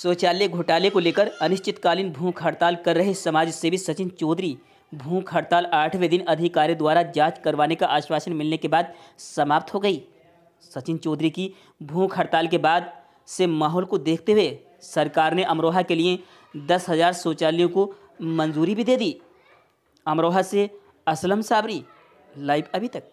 शौचालय घोटाले को लेकर अनिश्चितकालीन भूख हड़ताल कर रहे समाज सेवी सचिन चौधरी भूख हड़ताल 8वें दिन अधिकारियों द्वारा जांच करवाने का आश्वासन मिलने के बाद समाप्त हो गई। सचिन चौधरी की भूख हड़ताल के बाद से माहौल को देखते हुए सरकार ने अमरोहा के लिए 10,000 शौचालयों को मंजूरी भी दे दी। अमरोहा से असलम साबरी, लाइव अभी तक।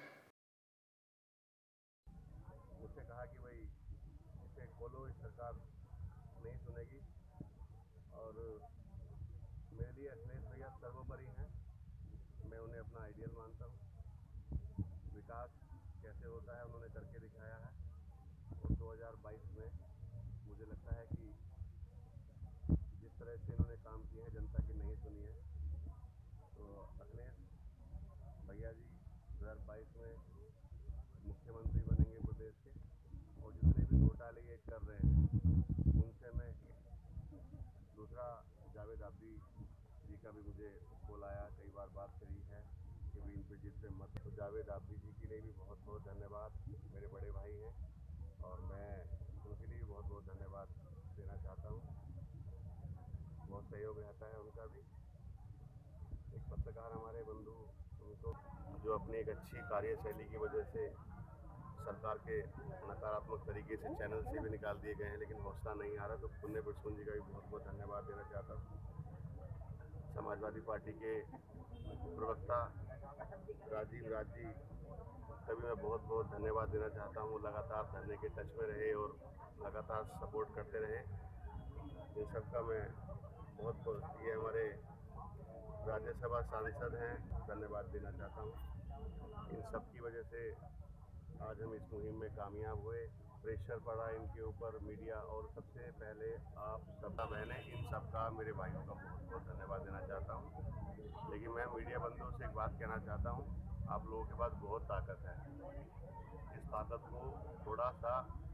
मुझसे कहा कि भाई इसे खोलो, इस सरकार नहीं सुनेगी और मेरे लिए अखिलेश भैया सर्वोपरि हैं। मैं उन्हें अपना आइडियल मानता हूँ। विकास कैसे होता है उन्होंने करके दिखाया है और 2022 में मुझे लगता है कि जिस तरह से इन्होंने काम किए हैं जनता की नहीं सुनी है, तो अखिलेश भैया जी 2022 में मुख्यमंत्री बनेंगे प्रदेश के और जितने भी घोटाले ये कर रहे हैं उनसे मैं दूसरा जावेद आबदी जी का भी मुझे कॉल आया, कई बार बात करी है कि भी इन पे जिद पे मत। तो जावेद आबदी जी के लिए भी बहुत बहुत धन्यवाद, मेरे बड़े भाई हैं और मैं उनके लिए भी बहुत बहुत धन्यवाद देना चाहता हूँ। बहुत सहयोग रहता है उनका भी। एक पत्रकार हमारे बंधु उनको जो अपनी एक अच्छी कार्यशैली की वजह से सरकार के नकारात्मक तरीके से चैनल से भी निकाल दिए गए हैं, लेकिन हौसला नहीं आ रहा, तो पुण्य बिरसुन जी का भी बहुत बहुत धन्यवाद देना चाहता हूँ। समाजवादी पार्टी के प्रवक्ता राजीव राज जी का भी मैं बहुत बहुत धन्यवाद देना चाहता हूँ। लगातार धरने के टच में रहे और लगातार सपोर्ट करते रहे। इन सबका मैं बहुत बहुत, ये हमारे राज्यसभा सांसद हैं, धन्यवाद देना चाहता हूँ। इन सब की वजह से आज हम इस मुहिम में कामयाब हुए। प्रेशर पड़ा इनके ऊपर मीडिया और सबसे पहले आप सब बहनें, इन सब का मेरे भाइयों का बहुत बहुत धन्यवाद देना चाहता हूँ। लेकिन मैं मीडिया बंधुओं से एक बात कहना चाहता हूँ, आप लोगों के पास बहुत ताकत है। इस ताकत को थोड़ा सा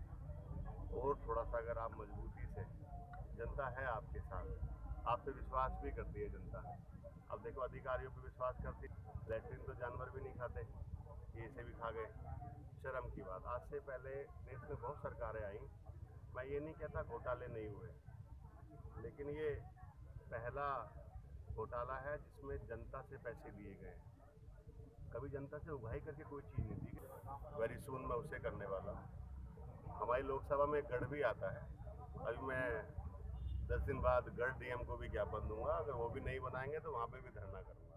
अगर आप मजबूती से, जनता है आपके साथ, आप पे विश्वास भी करती है जनता। अब देखो अधिकारियों पे विश्वास करती, लैट्रिन तो जानवर भी नहीं खाते, ये इसे भी खा गए, शर्म की बात। आज से पहले देश में बहुत सरकारें आई, मैं ये नहीं कहता घोटाले नहीं हुए, लेकिन ये पहला घोटाला है जिसमें जनता से पैसे लिए गए। कभी जनता से उगाही करके कोई चीज़ नहीं दी। वेरी सून मैं उसे करने वाला हूँ। हमारी लोकसभा में गढ़ भी आता है, अभी मैं 10 दिन बाद गढ़ डीएम को भी ज्ञापन दूंगा, अगर वो भी नहीं बनाएंगे तो वहाँ पे भी धरना करूंगा।